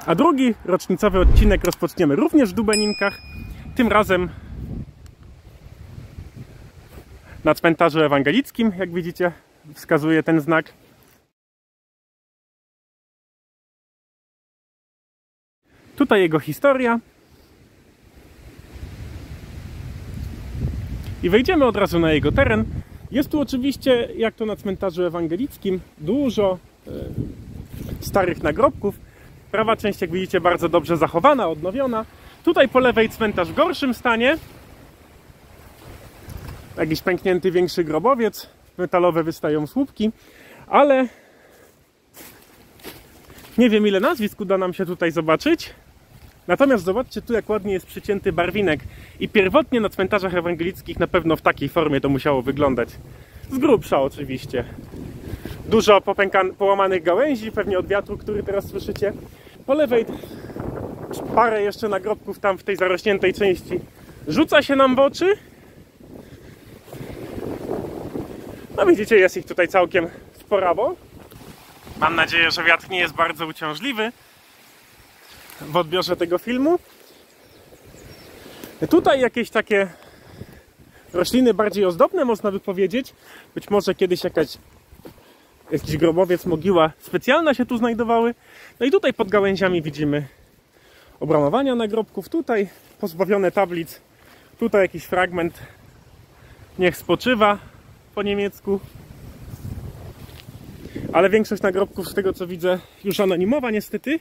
A drugi rocznicowy odcinek rozpoczniemy również w Dubeninkach. Tym razem na cmentarzu ewangelickim, jak widzicie, wskazuje ten znak. Tutaj jego historia. I wejdziemy od razu na jego teren. Jest tu oczywiście, jak to na cmentarzu ewangelickim, dużo starych nagrobków. Prawa część, jak widzicie, bardzo dobrze zachowana, odnowiona. Tutaj po lewej cmentarz w gorszym stanie. Jakiś pęknięty większy grobowiec. Metalowe wystają słupki. Ale nie wiem, ile nazwisk uda nam się tutaj zobaczyć. Natomiast zobaczcie tu, jak ładnie jest przycięty barwinek. I pierwotnie na cmentarzach ewangelickich na pewno w takiej formie to musiało wyglądać. Z grubsza oczywiście. Dużo połamanych gałęzi, pewnie od wiatru, który teraz słyszycie. Po lewej parę jeszcze nagrobków tam w tej zarośniętej części rzuca się nam w oczy. No widzicie, jest ich tutaj całkiem sporawo. Mam nadzieję, że wiatr nie jest bardzo uciążliwy w odbiorze tego filmu. Tutaj jakieś takie rośliny bardziej ozdobne, można by powiedzieć. Być może kiedyś jakiś grobowiec, mogiła specjalna się tu znajdowały. No i tutaj pod gałęziami widzimy obramowania nagrobków. Tutaj pozbawione tablic. Tutaj jakiś fragment "Niech spoczywa" po niemiecku. Ale większość nagrobków, z tego co widzę, już anonimowa niestety.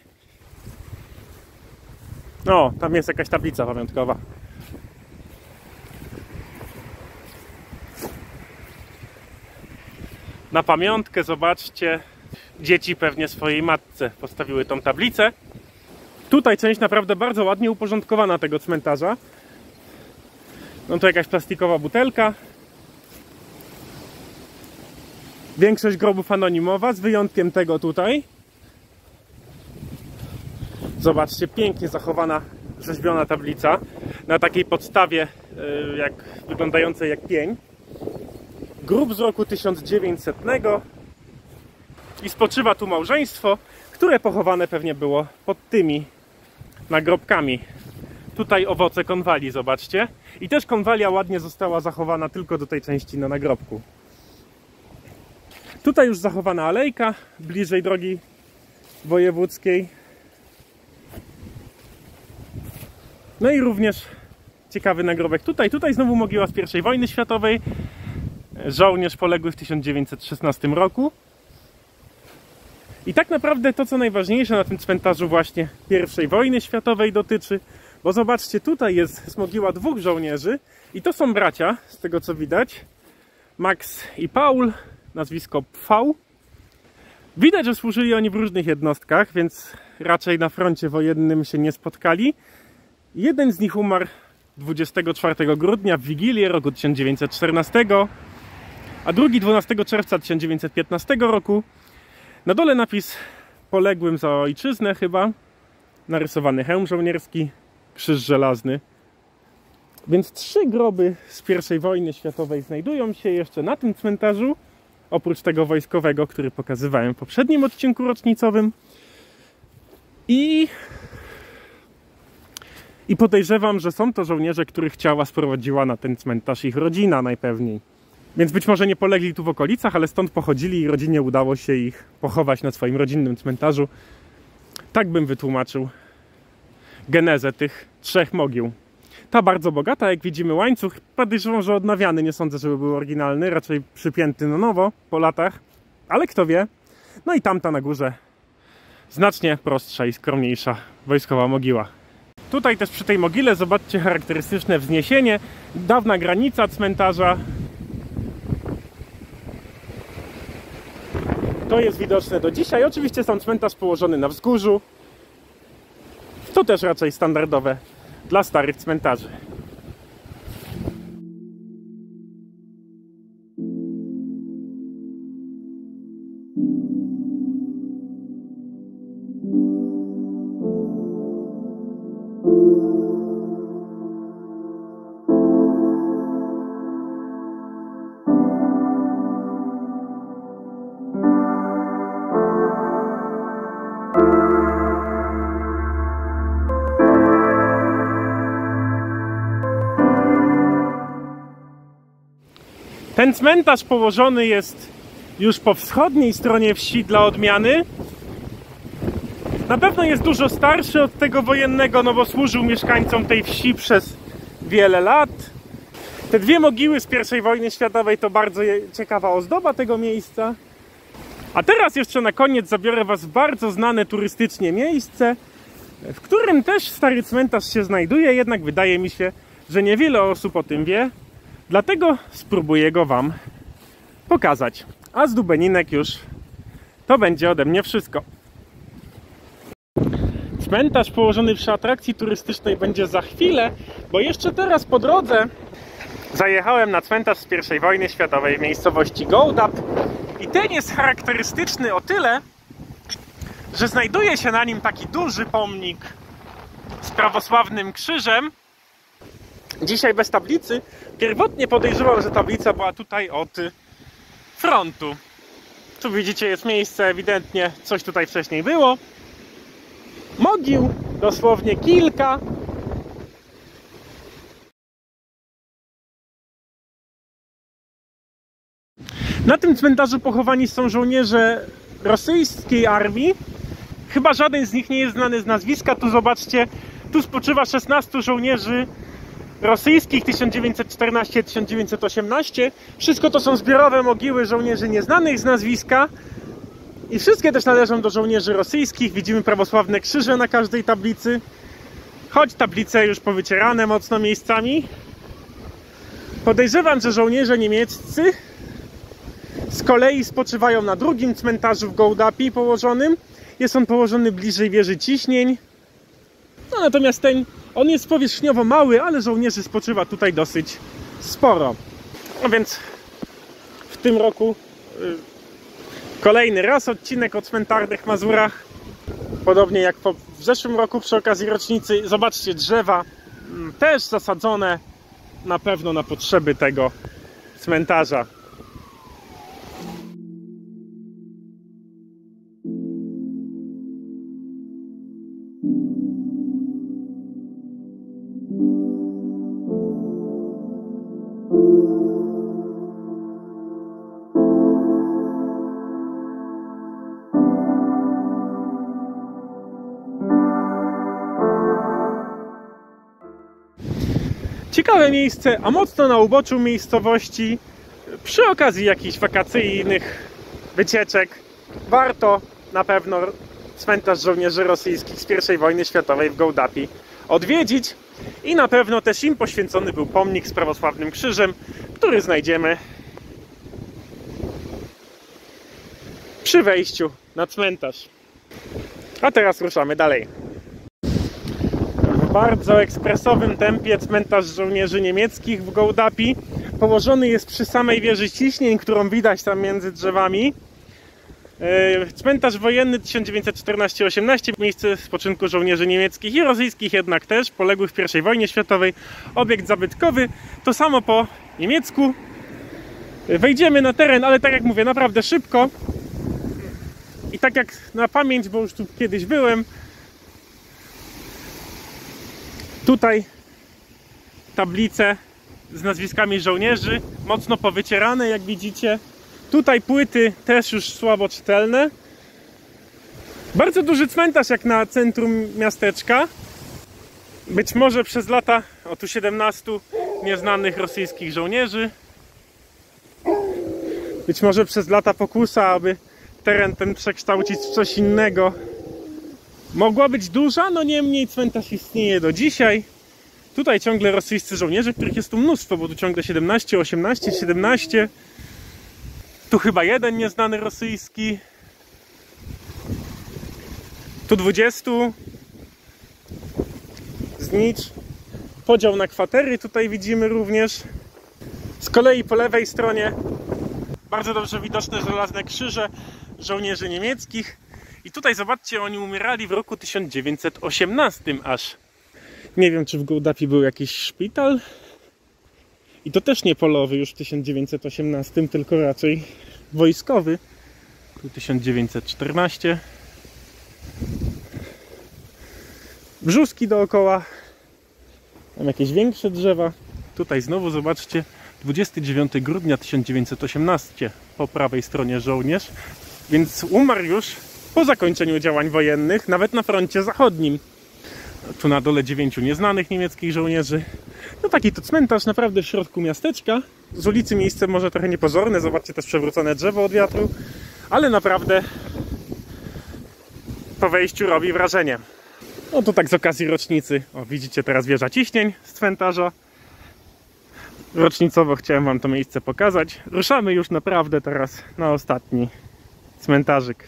O, tam jest jakaś tablica pamiątkowa. Na pamiątkę, zobaczcie, dzieci pewnie swojej matce postawiły tą tablicę. Tutaj część naprawdę bardzo ładnie uporządkowana tego cmentarza. No to jakaś plastikowa butelka. Większość grobów anonimowa, z wyjątkiem tego tutaj. Zobaczcie, pięknie zachowana, rzeźbiona tablica na takiej podstawie wyglądającej jak pień. Grób z roku 1900 i spoczywa tu małżeństwo, które pochowane pewnie było pod tymi nagrobkami. Tutaj owoce konwalii, zobaczcie. I też konwalia ładnie została zachowana tylko do tej części na nagrobku. Tutaj już zachowana alejka, bliżej drogi wojewódzkiej. No i również ciekawy nagrobek tutaj. Tutaj znowu mogiła z I wojny światowej. Żołnierz poległy w 1916 roku. I tak naprawdę to, co najważniejsze na tym cmentarzu właśnie I wojny światowej dotyczy. Bo zobaczcie, tutaj jest mogiła dwóch żołnierzy. I to są bracia, z tego co widać. Max i Paul, nazwisko Pfau. Widać, że służyli oni w różnych jednostkach, więc raczej na froncie wojennym się nie spotkali. Jeden z nich umarł 24 grudnia w Wigilię roku 1914, a drugi 12 czerwca 1915 roku. Na dole napis "Poległym za ojczyznę" chyba. Narysowany hełm żołnierski, krzyż żelazny. Więc 3 groby z I wojny światowej znajdują się jeszcze na tym cmentarzu. Oprócz tego wojskowego, który pokazywałem w poprzednim odcinku rocznicowym. I podejrzewam, że są to żołnierze, których ciała sprowadziła na ten cmentarz ich rodzina najpewniej. Więc być może nie polegli tu w okolicach, ale stąd pochodzili i rodzinie udało się ich pochować na swoim rodzinnym cmentarzu. Tak bym wytłumaczył genezę tych 3 mogił. Ta bardzo bogata, jak widzimy, łańcuch. Podejrzewam, że odnawiany, nie sądzę, żeby był oryginalny, raczej przypięty na nowo po latach, ale kto wie. No i tamta na górze znacznie prostsza i skromniejsza wojskowa mogiła. Tutaj też przy tej mogile zobaczcie charakterystyczne wzniesienie, dawna granica cmentarza. To jest widoczne do dzisiaj. Oczywiście sam cmentarz położony na wzgórzu. To też raczej standardowe dla starych cmentarzy. Ten cmentarz położony jest już po wschodniej stronie wsi dla odmiany. Na pewno jest dużo starszy od tego wojennego, no bo służył mieszkańcom tej wsi przez wiele lat. Te dwie mogiły z I wojny światowej to bardzo ciekawa ozdoba tego miejsca. A teraz jeszcze na koniec zabiorę Was w bardzo znane turystycznie miejsce, w którym też stary cmentarz się znajduje, jednak wydaje mi się, że niewiele osób o tym wie. Dlatego spróbuję go Wam pokazać. A z Dubeninek już to będzie ode mnie wszystko. Cmentarz położony przy atrakcji turystycznej będzie za chwilę, bo jeszcze teraz po drodze zajechałem na cmentarz z I wojny światowej w miejscowości Gołdap. I ten jest charakterystyczny o tyle, że znajduje się na nim taki duży pomnik z prawosławnym krzyżem. Dzisiaj bez tablicy. Pierwotnie podejrzewam, że tablica była tutaj od frontu. Tu widzicie, jest miejsce, ewidentnie coś tutaj wcześniej było. Mogił dosłownie kilka. Na tym cmentarzu pochowani są żołnierze rosyjskiej armii. Chyba żaden z nich nie jest znany z nazwiska. Tu zobaczcie, tu spoczywa 16 żołnierzy rosyjskich 1914-1918. Wszystko to są zbiorowe mogiły żołnierzy nieznanych z nazwiska. I wszystkie też należą do żołnierzy rosyjskich. Widzimy prawosławne krzyże na każdej tablicy. Choć tablice już powycierane mocno miejscami. Podejrzewam, że żołnierze niemieccy z kolei spoczywają na drugim cmentarzu w Gołdapi położonym. Jest on położony bliżej wieży ciśnień. No, natomiast on jest powierzchniowo mały, ale żołnierzy spoczywa tutaj dosyć sporo. No więc w tym roku kolejny raz odcinek o cmentarnych Mazurach. Podobnie jak w zeszłym roku przy okazji rocznicy. Zobaczcie, drzewa też zasadzone na pewno na potrzeby tego cmentarza. Ciekawe miejsce, a mocno na uboczu miejscowości, przy okazji jakichś wakacyjnych wycieczek. Warto na pewno cmentarz żołnierzy rosyjskich z I wojny światowej w Gołdapi odwiedzić. I na pewno też im poświęcony był pomnik z prawosławnym krzyżem, który znajdziemy przy wejściu na cmentarz. A teraz ruszamy dalej. W bardzo ekspresowym tempie cmentarz żołnierzy niemieckich w Gołdapi położony jest przy samej wieży ciśnień, którą widać tam między drzewami. Cmentarz wojenny 1914-18, miejsce spoczynku żołnierzy niemieckich i rosyjskich jednak też, poległych w I wojnie światowej. Obiekt zabytkowy, to samo po niemiecku. Wejdziemy na teren, ale tak jak mówię, naprawdę szybko. I tak jak na pamięć, bo już tu kiedyś byłem, tutaj tablice z nazwiskami żołnierzy, mocno powycierane, jak widzicie. Tutaj płyty też już słabo czytelne. Bardzo duży cmentarz jak na centrum miasteczka. Być może przez lata, o tu 17 nieznanych rosyjskich żołnierzy. Być może przez lata pokusa, aby teren ten przekształcić w coś innego, mogła być duża, no niemniej cmentarz istnieje do dzisiaj. Tutaj ciągle rosyjscy żołnierze, których jest tu mnóstwo, bo tu ciągle 17, 18, 17. Tu chyba jeden nieznany rosyjski. Tu 20. Znicz. Podział na kwatery tutaj widzimy również. Z kolei po lewej stronie bardzo dobrze widoczne żelazne krzyże żołnierzy niemieckich. I tutaj zobaczcie, oni umierali w roku 1918 aż. Nie wiem, czy w Gołdapi był jakiś szpital. I to też nie polowy już w 1918, tylko raczej wojskowy. Tu 1914. Brzuski dookoła. Tam jakieś większe drzewa. Tutaj znowu zobaczcie, 29 grudnia 1918 po prawej stronie żołnierz, więc umarł już po zakończeniu działań wojennych, nawet na froncie zachodnim. Tu na dole 9 nieznanych niemieckich żołnierzy. No taki to cmentarz naprawdę w środku miasteczka. Z ulicy miejsce może trochę niepozorne, zobaczcie też przewrócone drzewo od wiatru, ale naprawdę po wejściu robi wrażenie. No to tak z okazji rocznicy. O, widzicie teraz wieża ciśnień z cmentarza. Rocznicowo chciałem wam to miejsce pokazać. Ruszamy już naprawdę teraz na ostatni cmentarzyk.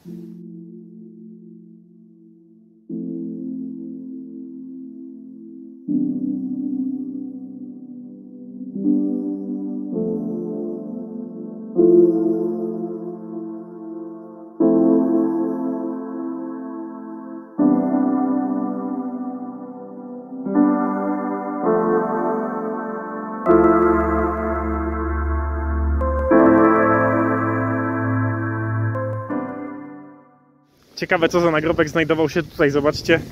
Ciekawe, co za nagrobek znajdował się tutaj, zobaczcie.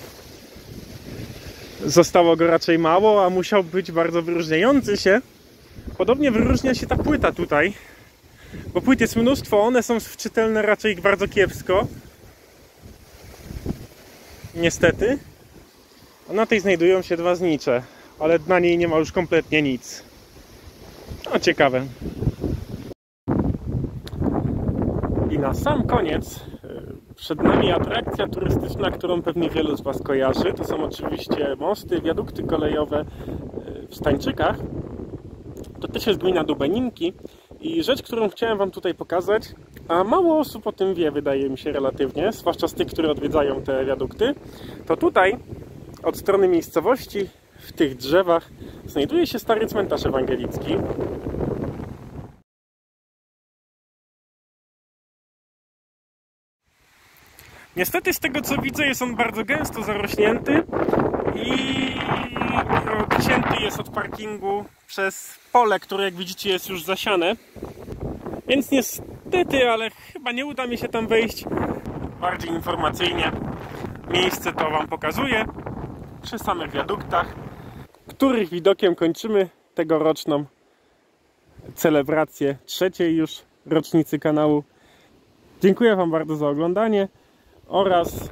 Zostało go raczej mało, a musiał być bardzo wyróżniający się. Podobnie wyróżnia się ta płyta tutaj, bo płyt jest mnóstwo, one są wczytelne raczej bardzo kiepsko. Niestety. A na tej znajdują się 2 znicze, ale na niej nie ma już kompletnie nic. No ciekawe. I na sam koniec przed nami atrakcja turystyczna, którą pewnie wielu z was kojarzy. To są oczywiście mosty, wiadukty kolejowe w Stańczykach. To też jest gmina Dubeninki. I rzecz, którą chciałem wam tutaj pokazać, a mało osób o tym wie, wydaje mi się relatywnie, zwłaszcza z tych, które odwiedzają te wiadukty, to tutaj od strony miejscowości, w tych drzewach, znajduje się stary cmentarz ewangelicki. Niestety z tego co widzę jest on bardzo gęsto zarośnięty i odcięty jest od parkingu przez pole, które jak widzicie jest już zasiane. Więc niestety, ale chyba nie uda mi się tam wejść. Bardziej informacyjnie miejsce to wam pokazuję przy samych wiaduktach, których widokiem kończymy tegoroczną celebrację 3. już rocznicy kanału. Dziękuję wam bardzo za oglądanie oraz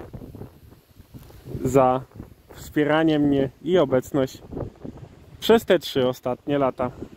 za wspieranie mnie i obecność przez te 3 ostatnie lata.